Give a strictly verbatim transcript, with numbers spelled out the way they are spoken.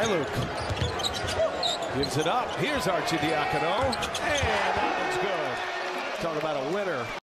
Luke. Gives it up. Here's Arcidiacono. And that one's good. Talk about a winner.